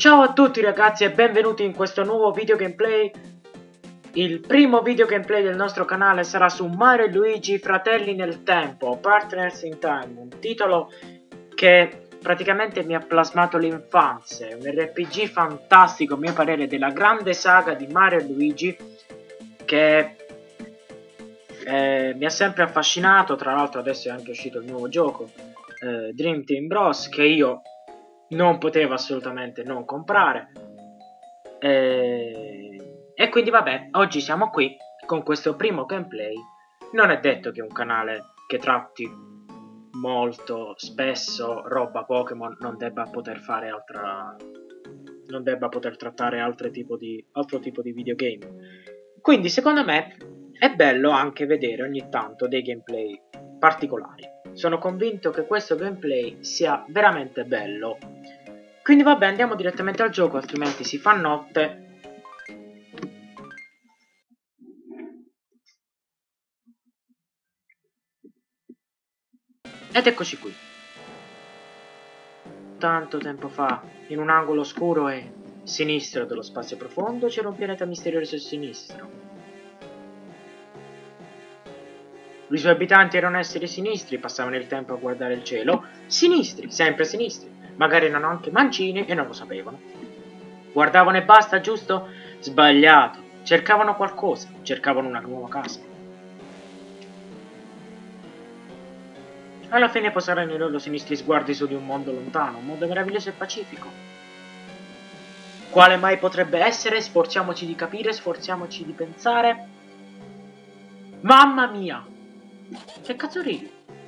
Ciao a tutti ragazzi e benvenuti in questo nuovo video gameplay. Il primo video gameplay del nostro canale sarà su Mario e Luigi Fratelli nel Tempo, Partners in Time, un titolo che praticamente mi ha plasmato l'infanzia. È un RPG fantastico a mio parere della grande saga di Mario e Luigi che mi ha sempre affascinato. Tra l'altro adesso è anche uscito il nuovo gioco, Dream Team Bros, che io non potevo assolutamente non comprare. E quindi vabbè, oggi siamo qui con questo primo gameplay. Non è detto che un canale che tratti molto spesso roba Pokémon non debba poter fare non debba poter trattare altro tipo di videogame. Quindi secondo me è bello anche vedere ogni tanto dei gameplay particolari. Sono convinto che questo gameplay sia veramente bello. Quindi vabbè, andiamo direttamente al gioco, altrimenti si fa notte. Ed eccoci qui. Tanto tempo fa, in un angolo oscuro e sinistro dello spazio profondo, c'era un pianeta misterioso a sinistro. I suoi abitanti erano esseri sinistri, passavano il tempo a guardare il cielo. Sinistri, sempre sinistri. Magari erano anche mancini e non lo sapevano. Guardavano e basta, giusto? Sbagliato. Cercavano qualcosa, cercavano una nuova casa. Alla fine posarono i loro sinistri sguardi su di un mondo lontano, un mondo meraviglioso e pacifico. Quale mai potrebbe essere? Sforziamoci di capire, sforziamoci di pensare. Mamma mia! Che cazzo ridi?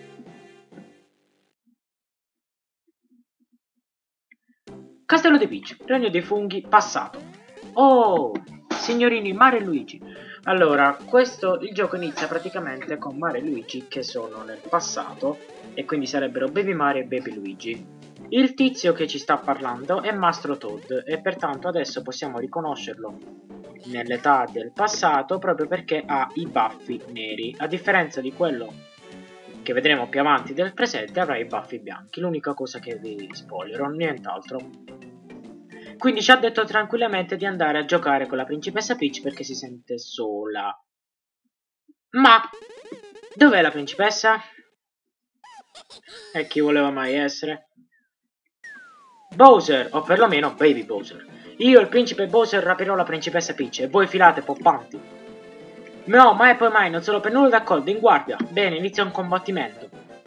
Castello dei Peach, regno dei funghi, passato. Oh, signorini Mario e Luigi. Allora, il gioco inizia praticamente con Mario e Luigi che sono nel passato e quindi sarebbero Baby Mario e Baby Luigi. Il tizio che ci sta parlando è Mastro Toad e pertanto adesso possiamo riconoscerlo nell'età del passato proprio perché ha i baffi neri, a differenza di quello che vedremo più avanti del presente avrà i baffi bianchi. L'unica cosa che vi spoilerò, nient'altro. Quindi ci ha detto tranquillamente di andare a giocare con la principessa Peach perché si sente sola. Ma dov'è la principessa? E chi voleva mai essere? Bowser, o perlomeno Baby Bowser. Io, il principe Bowser, rapirò la principessa Peach e voi filate poppanti. No, mai e poi mai, non sono per nulla d'accordo, in guardia. Bene, inizia un combattimento.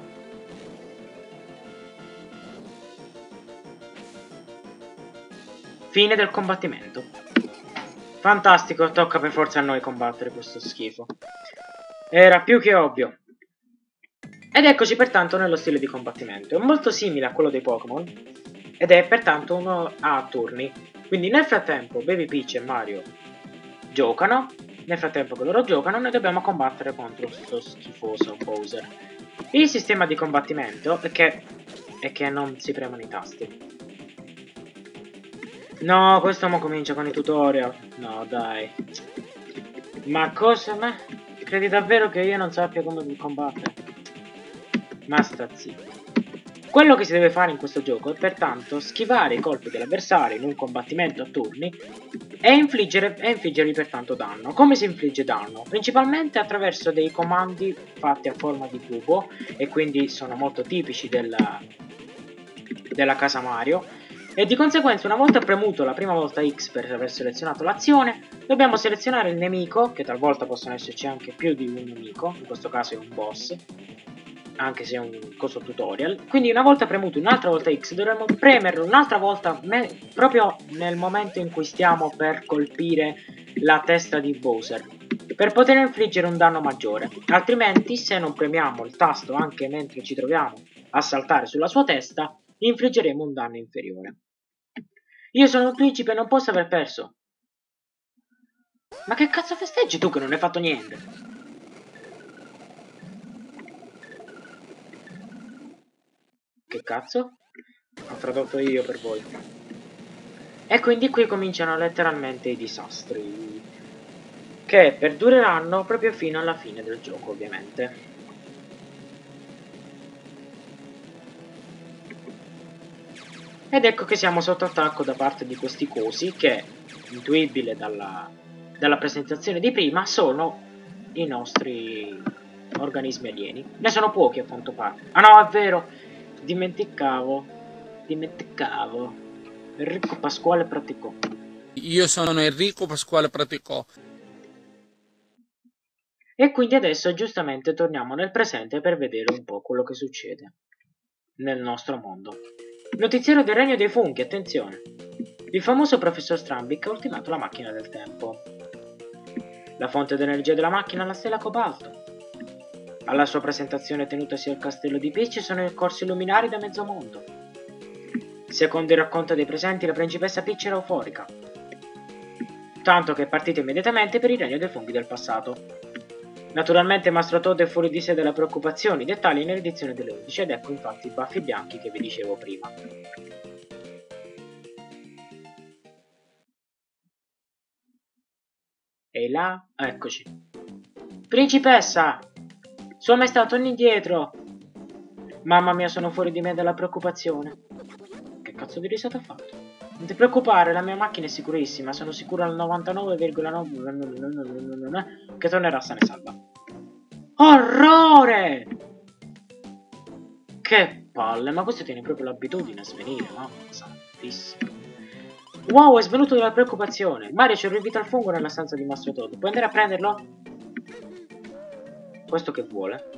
Fine del combattimento. Fantastico, tocca per forza a noi combattere questo schifo. Era più che ovvio. Ed eccoci pertanto nello stile di combattimento. È molto simile a quello dei Pokémon ed è pertanto uno a turni. Quindi nel frattempo Baby Peach e Mario giocano. Nel frattempo che loro giocano noi dobbiamo combattere contro questo schifoso Bowser. Il sistema di combattimento è che non si premono i tasti. No, questo mo comincia con i tutorial. No, dai. Ma cosa? Ma credi davvero che io non sappia come combattere? Ma sta zitto. Quello che si deve fare in questo gioco è pertanto schivare i colpi dell'avversario in un combattimento a turni e infliggergli pertanto danno. Come si infligge danno? Principalmente attraverso dei comandi fatti a forma di cubo e quindi sono molto tipici della casa Mario. E di conseguenza, una volta premuto la prima volta X per aver selezionato l'azione, dobbiamo selezionare il nemico, che talvolta possono esserci anche più di un nemico, in questo caso è un boss, anche se è un coso tutorial. Quindi una volta premuto un'altra volta X dovremo premerlo un'altra volta proprio nel momento in cui stiamo per colpire la testa di Bowser, per poter infliggere un danno maggiore. Altrimenti, se non premiamo il tasto anche mentre ci troviamo a saltare sulla sua testa, infliggeremo un danno inferiore. Io sono un principe e non posso aver perso. Ma che cazzo festeggi tu che non hai fatto niente? Che cazzo? Ho tradotto io per voi. E quindi qui cominciano letteralmente i disastri, che perdureranno proprio fino alla fine del gioco, ovviamente. Ed ecco che siamo sotto attacco da parte di questi cosi che, intuibile dalla presentazione di prima, sono i nostri organismi alieni. Ne sono pochi a quanto pare. Ah no, è vero! Dimenticavo. Enrico Pasquale Praticò. Io sono Enrico Pasquale Praticò. E quindi adesso giustamente torniamo nel presente per vedere un po' quello che succede nel nostro mondo. Notiziero del regno dei funghi, attenzione! Il famoso professor Strambic ha ultimato la macchina del tempo. La fonte d'energia della macchina è la stella cobalto. Alla sua presentazione tenutasi al castello di Peach sono corsi luminari da mezzo mondo. Secondo il racconto dei presenti, la principessa Peach era euforica, tanto che è partita immediatamente per il regno dei funghi del passato. Naturalmente Mastro Todd è fuori di sé dalla preoccupazione, i dettagli nell'edizione delle 11, ed ecco infatti i baffi bianchi che vi dicevo prima. E là, eccoci. Principessa! Sua maestà, torni indietro! Mamma mia, sono fuori di me dalla preoccupazione. Che cazzo di risata ha fatto? Non ti preoccupare, la mia macchina è sicurissima, sono sicuro al 99,9 che tornerà sana e salva. Orrore! Che palle, ma questo tiene proprio l'abitudine a svenire, mamma santissima. Wow, è svenuto dalla preoccupazione. Mario c'è un Vital Fungo nella stanza di Mastro Todd. Puoi andare a prenderlo? Questo che vuole?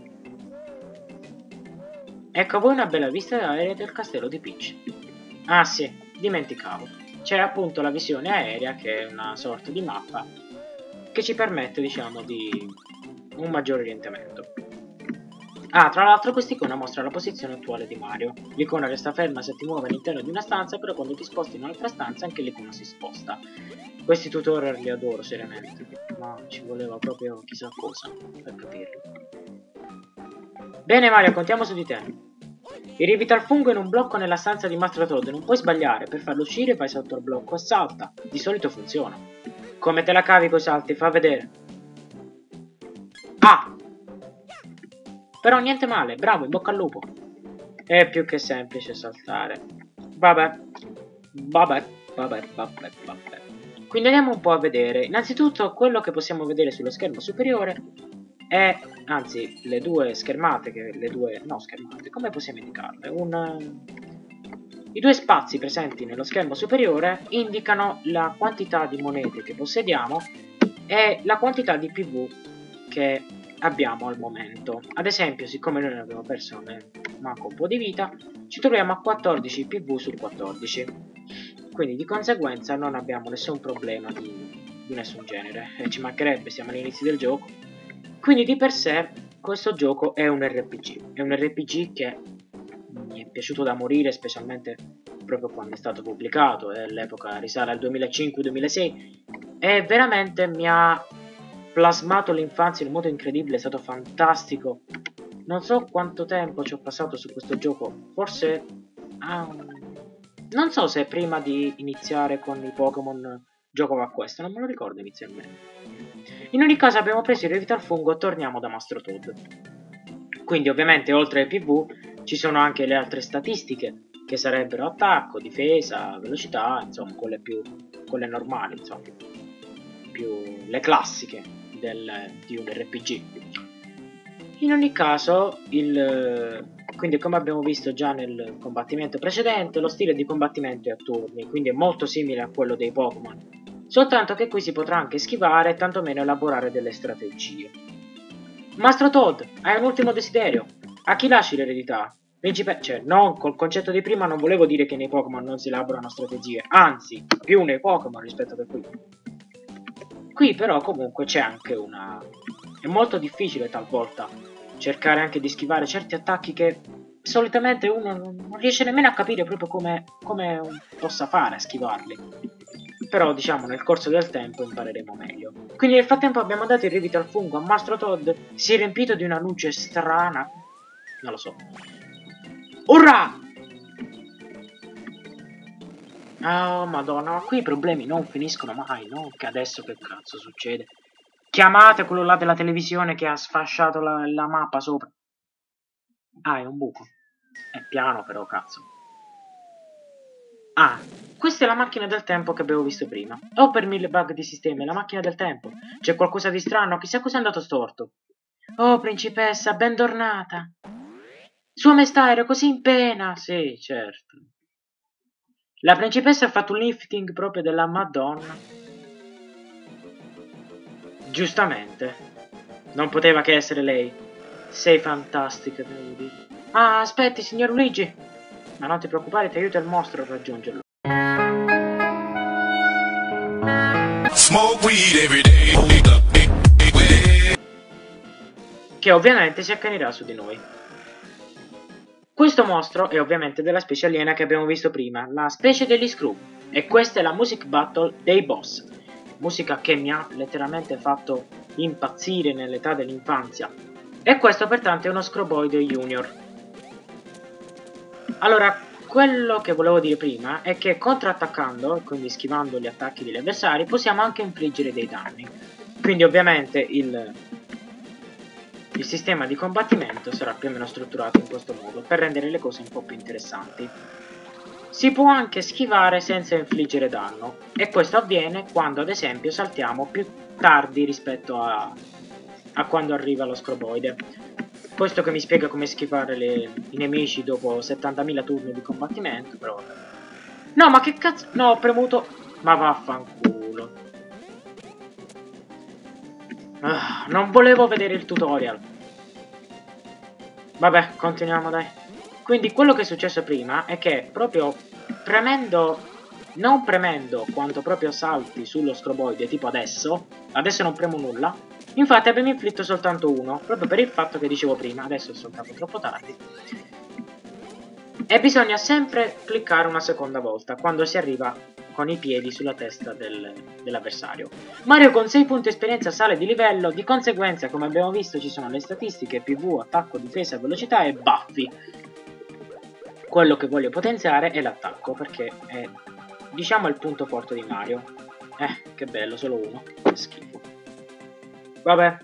Ecco a voi una bella vista aerea del castello di Peach. Ah sì, dimenticavo. C'è appunto la visione aerea, che è una sorta di mappa che ci permette, diciamo, di un maggiore orientamento. Ah, tra l'altro quest'icona mostra la posizione attuale di Mario. L'icona resta ferma se ti muove all'interno di una stanza, però quando ti sposti in un'altra stanza anche l'icona si sposta. Questi tutorial li adoro seriamente, ma ci voleva proprio chissà cosa per capirli. Bene Mario, contiamo su di te. Irrivita il fungo in un blocco nella stanza di Mastro Todd, non puoi sbagliare, per farlo uscire vai sotto al blocco e salta. Di solito funziona. Come te la cavi coi salti? Fa vedere. Ah! Però niente male, bravo, in bocca al lupo. È più che semplice saltare. Vabbè. Quindi andiamo un po' a vedere. Innanzitutto quello che possiamo vedere sullo schermo superiore è, anzi, le due schermate, come possiamo indicarle? I due spazi presenti nello schermo superiore indicano la quantità di monete che possediamo e la quantità di PV che abbiamo al momento. Ad esempio, siccome noi ne abbiamo perso manco un po' di vita, ci troviamo a 14 PV su 14. Quindi di conseguenza non abbiamo nessun problema di nessun genere. Ci mancherebbe, siamo all'inizio del gioco. Quindi di per sé questo gioco è un RPG. È un RPG che mi è piaciuto da morire, specialmente proprio quando è stato pubblicato. L'epoca risale al 2005-2006 e veramente mi ha plasmato l'infanzia in un modo incredibile, è stato fantastico. Non so quanto tempo ci ho passato su questo gioco, forse non so se prima di iniziare con i Pokémon giocavo a questo, non me lo ricordo inizialmente. In ogni caso abbiamo preso il Revital Fungo e torniamo da Mastro Toad. Quindi ovviamente oltre ai PV ci sono anche le altre statistiche, che sarebbero attacco, difesa, velocità, insomma quelle normali, insomma, più le classiche di un RPG. In ogni caso, quindi come abbiamo visto già nel combattimento precedente, lo stile di combattimento è a turni, quindi è molto simile a quello dei Pokémon. Soltanto che qui si potrà anche schivare e tantomeno elaborare delle strategie. Mastro Todd, hai un ultimo desiderio. A chi lasci l'eredità? Cioè, no, col concetto di prima non volevo dire che nei Pokémon non si elaborano strategie, anzi, più nei Pokémon rispetto a qui. Qui però comunque c'è anche una... È molto difficile talvolta cercare anche di schivare certi attacchi che solitamente uno non riesce nemmeno a capire proprio come possa fare a schivarli. Però diciamo nel corso del tempo impareremo meglio. Quindi nel frattempo abbiamo dato il Revital Fungo a Mastro Todd, si è riempito di una luce strana. Non lo so. Urrà! Oh madonna, ma qui i problemi non finiscono mai, no? Che adesso che cazzo succede? Chiamate quello là della televisione che ha sfasciato la mappa sopra. Ah, è un buco. È piano però, cazzo. Ah, questa è la macchina del tempo che abbiamo visto prima. Oh, per 1000 bug di sistema, è la macchina del tempo. C'è qualcosa di strano, chissà cosa è andato storto. Oh, principessa, ben tornata. Sua Maestà era così in pena. Sì, certo. La principessa ha fatto un lifting proprio della Madonna. Giustamente. Non poteva che essere lei. Sei fantastica, devo dire. Ah, aspetti, signor Luigi. Ma non ti preoccupare, ti aiuta il mostro a raggiungerlo. Smoke weed every day. Che ovviamente si accanirà su di noi. Questo mostro è ovviamente della specie aliena che abbiamo visto prima, la specie degli Screw. E questa è la Music Battle dei boss. Musica che mi ha letteralmente fatto impazzire nell'età dell'infanzia. E questo pertanto è uno Scroboide Junior. Allora, quello che volevo dire prima è che contrattaccando, quindi schivando gli attacchi degli avversari, possiamo anche infliggere dei danni. Quindi ovviamente il sistema di combattimento sarà più o meno strutturato in questo modo, per rendere le cose un po' più interessanti. Si può anche schivare senza infliggere danno, e questo avviene quando ad esempio saltiamo più tardi rispetto a quando arriva lo Scroboide. Questo che mi spiega come schivare i nemici dopo 70.000 turni di combattimento, però vabbè. No, ma che cazzo... No, ho premuto... Ma vaffanculo. Ah, non volevo vedere il tutorial. Vabbè, continuiamo dai. Quindi quello che è successo prima è che proprio premendo... Non premendo quanto proprio salti sullo Scroboide, tipo adesso non premo nulla. Infatti abbiamo inflitto soltanto uno, proprio per il fatto che dicevo prima, adesso è soltanto troppo tardi. E bisogna sempre cliccare una seconda volta, quando si arriva con i piedi sulla testa dell'avversario. Mario con 6 punti esperienza sale di livello, di conseguenza come abbiamo visto ci sono le statistiche PV, attacco, difesa, velocità e baffi. Quello che voglio potenziare è l'attacco, perché è, diciamo, il punto forte di Mario. Che bello, solo uno, che schifo. Vabbè.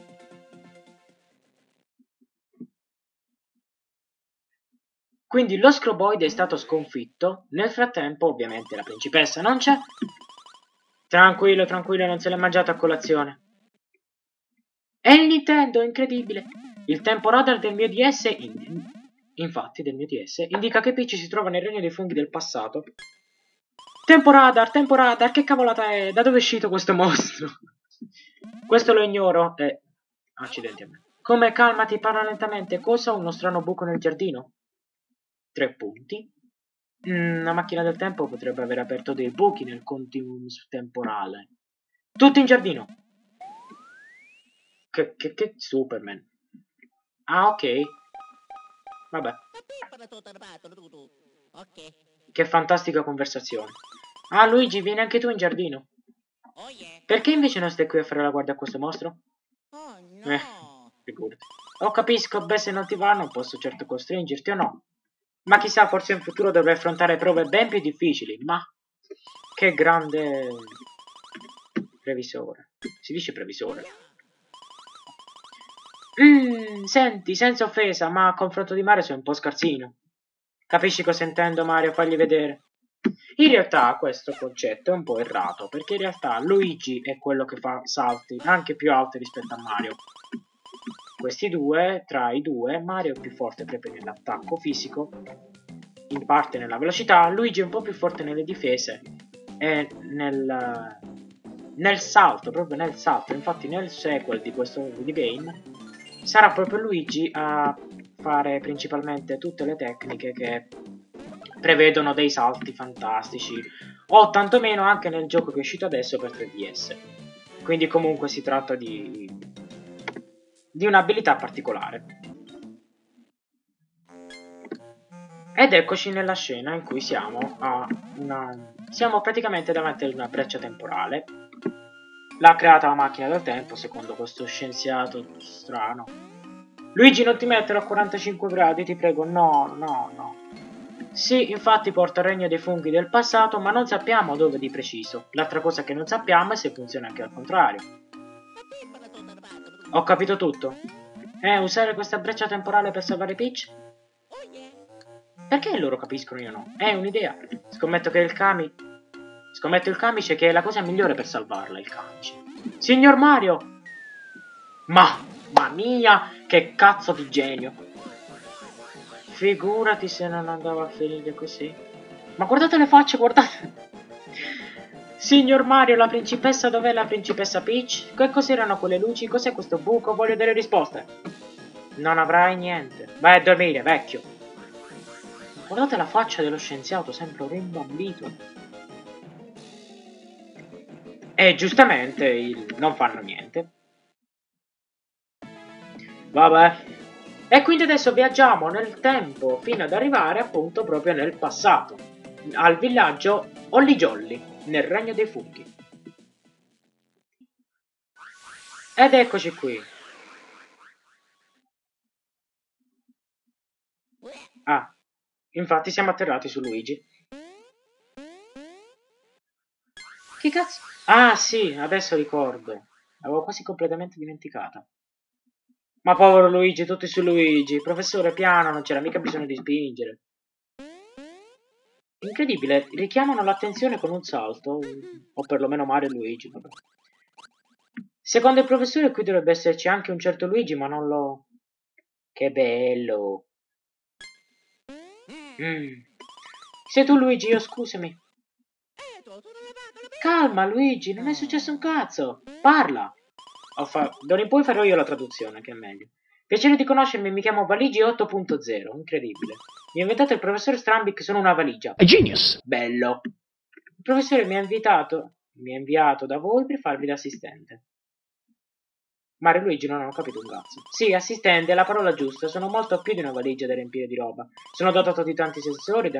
Quindi lo Scroboide è stato sconfitto, nel frattempo ovviamente la principessa non c'è. Tranquillo, tranquillo, non se l'è mangiato a colazione. È il Nintendo, incredibile. Il tempo radar del mio DS, infatti del mio DS, indica che Peach si trova nel regno dei funghi del passato. Tempo radar, che cavolata è? Da dove è uscito questo mostro? Questo lo ignoro e... Accidenti a me. Come calmati, parla lentamente. Cosa? Uno strano buco nel giardino? 3 punti. La macchina del tempo potrebbe aver aperto dei buchi nel continuum temporale. Tutti in giardino. Che Superman. Ah, ok. Vabbè. Che fantastica conversazione. Ah, Luigi, vieni anche tu in giardino. Perché invece non stai qui a fare la guardia a questo mostro? Figurati. Oh, capisco, beh, se non ti va non posso certo costringerti o no. Ma chissà, forse in futuro dovrai affrontare prove ben più difficili, ma... Che grande... previsore. Si dice previsore. Senti, senza offesa, ma a confronto di Mario sei un po' scarsino. Capisci cosa intendo, Mario? Fagli vedere. In realtà questo concetto è un po' errato, perché in realtà Luigi è quello che fa salti anche più alti rispetto a Mario. Questi due, tra i due, Mario è più forte proprio nell'attacco fisico, in parte nella velocità, Luigi è un po' più forte nelle difese e nel salto, proprio nel salto. Infatti nel sequel di questo videogame sarà proprio Luigi a fare principalmente tutte le tecniche che prevedono dei salti fantastici, o tantomeno anche nel gioco che è uscito adesso per 3DS. Quindi comunque si tratta di un'abilità particolare. Ed eccoci nella scena in cui siamo praticamente davanti ad una breccia temporale. L'ha creata la macchina del tempo, secondo questo scienziato strano. Luigi, non ti metterò a 45 gradi, ti prego. No, no, no. Sì, infatti porta al regno dei funghi del passato, ma non sappiamo dove di preciso. L'altra cosa che non sappiamo è se funziona anche al contrario. Ho capito tutto. Usare questa breccia temporale per salvare Peach? Perché loro capiscono, io no? È un'idea. Scommetto il camice che è la cosa migliore per salvarla, il camice. Signor Mario! Mamma mia, che cazzo di genio! Figurati se non andava a finire così. Ma guardate le facce, guardate! Signor Mario, la principessa, dov'è la principessa Peach? Che cos'erano quelle luci? Cos'è questo buco? Voglio delle risposte. Non avrai niente. Vai a dormire, vecchio. Guardate la faccia dello scienziato, sembra rimbambito. E giustamente non fanno niente. Vabbè. E quindi adesso viaggiamo nel tempo fino ad arrivare appunto proprio nel passato. Al villaggio Holly Jolly, nel regno dei funghi. Ed eccoci qui. Ah, infatti siamo atterrati su Luigi. Che cazzo? Ah sì, adesso ricordo. L'avevo quasi completamente dimenticata. Ma povero Luigi, tutti su Luigi. Professore, piano, non c'era mica bisogno di spingere. Incredibile, richiamano l'attenzione con un salto. O perlomeno Mario e Luigi, vabbè. Secondo il professore qui dovrebbe esserci anche un certo Luigi, ma non lo... Che bello. Sei tu Luigi, io scusami. Calma Luigi, non è successo un cazzo. Parla. D'ora in poi farò io la traduzione, che è meglio. Piacere di conoscermi, mi chiamo Valigi 8.0. Incredibile. Mi ha inventato il professore Strambic, sono una valigia. A genius. Bello. Il professore mi ha inviato da voi per farvi da assistente. Mario e Luigi non hanno capito un cazzo. Sì, assistente, è la parola giusta. Sono molto più di una valigia da riempire di roba. Sono dotato di tanti sensori.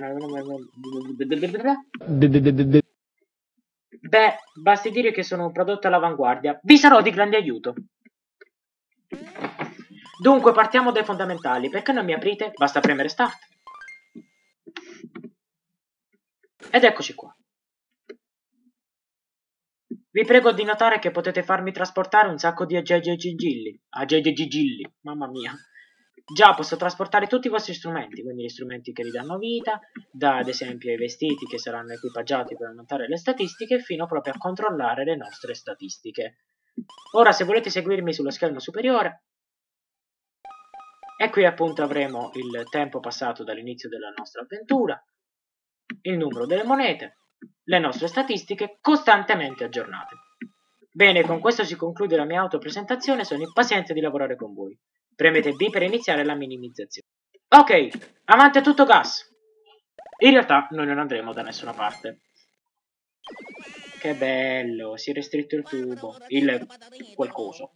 Beh, basti dire che sono un prodotto all'avanguardia. Vi sarò di grande aiuto. Dunque, partiamo dai fondamentali. Perché non mi aprite? Basta premere start. Ed eccoci qua. Vi prego di notare che potete farmi trasportare un sacco di aggeggigilli. Aggeggigilli, mamma mia. Già, posso trasportare tutti i vostri strumenti, quindi gli strumenti che vi danno vita, da ad esempio i vestiti che saranno equipaggiati per aumentare le statistiche, fino proprio a controllare le nostre statistiche. Ora, se volete seguirmi sullo schermo superiore, e qui appunto avremo il tempo passato dall'inizio della nostra avventura, il numero delle monete, le nostre statistiche costantemente aggiornate. Bene, con questo si conclude la mia autopresentazione, sono impaziente di lavorare con voi. Premete B per iniziare la minimizzazione. Ok, avanti a tutto gas. In realtà noi non andremo da nessuna parte. Che bello, si è restretto il tubo, quel coso.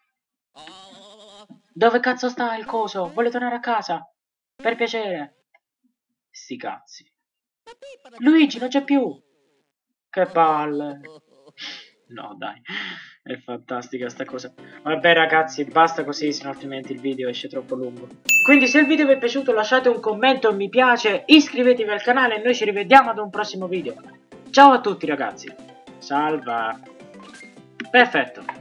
Dove cazzo sta il coso? Vuole tornare a casa? Per piacere. Sti cazzi. Luigi, non c'è più. Che palle. No, dai. È fantastica sta cosa. Vabbè ragazzi, basta così, sennò altrimenti il video esce troppo lungo. Quindi se il video vi è piaciuto lasciate un commento, un mi piace, iscrivetevi al canale e noi ci rivediamo ad un prossimo video. Ciao a tutti ragazzi. Salva. Perfetto.